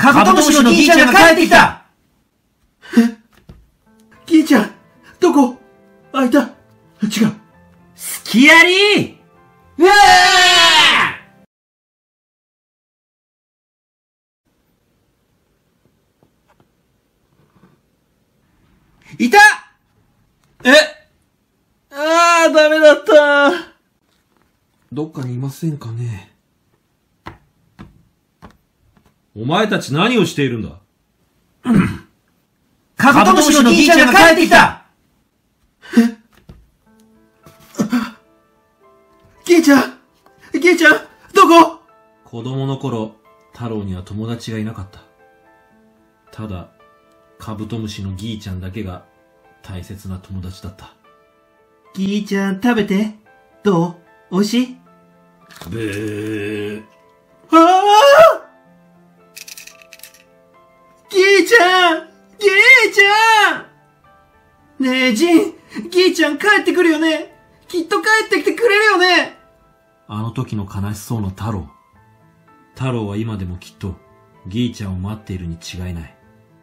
カブトムシのギーちゃんが帰ってきた。 ギーちゃん、どこ？あ、いた。違う。 スキアリー！うわー！いた！ ダメだった。どっかにいませんかね。 お前たち何をしているんだ？ カブトムシのギーちゃんが帰ってきた。 ギーちゃん、どこ？ 子供の頃、太郎には友達がいなかった。ただ、カブトムシのギーちゃんだけが大切な友達だった。 ギーちゃん食べて。どう？美味しい？ ブー。 ギーちゃん！ねえ、ジン、ギーちゃん帰ってくるよね？きっと帰ってきてくれるよね？ あの時の悲しそうな太郎。太郎は今でもきっとギーちゃんを待っているに違いない。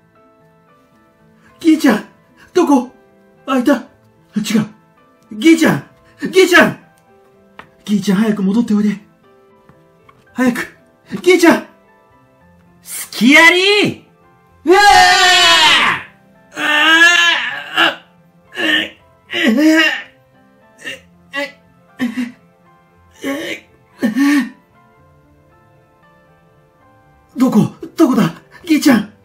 ギーちゃん、どこ？あ、いた。違う。ギーちゃん、ギーちゃん早く戻っておいで。早く、ギーちゃん！ スキアリー！うわどこだギーちゃん。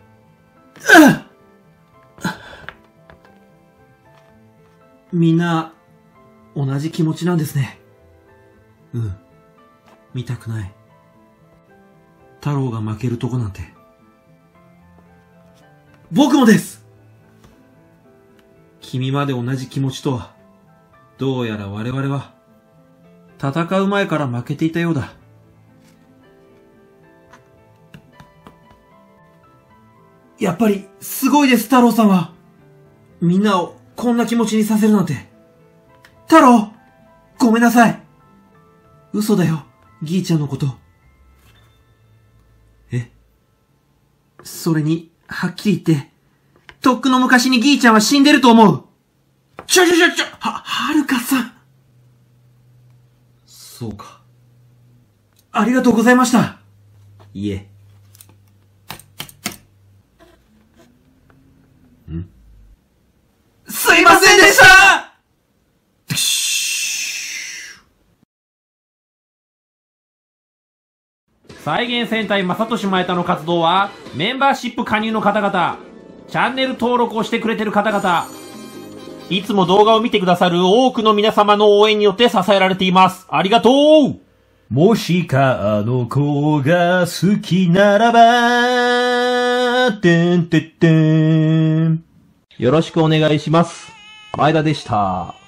みんな、同じ気持ちなんですね。 見たくない。太郎が負けるとこなんて。 僕もです。 君まで同じ気持ちとは、どうやら我々は、戦う前から負けていたようだ。 やっぱり、すごいです、太郎さんは。みんなをこんな気持ちにさせるなんて。太郎！ごめんなさい。嘘だよ、ギーちゃんのこと。それに、はっきり言って、とっくの昔にギーちゃんは死んでると思う。はるかさん。 そうか。 ありがとうございました。 いえ。 すいませんでした！ 再現戦隊正俊前田の活動は、メンバーシップ加入の方々、チャンネル登録をしてくれてる方々、いつも動画を見てくださる多くの皆様の応援によって支えられています。ありがとう！ もしかあの子が好きならば、てんてってん。 よろしくお願いします。前田でした。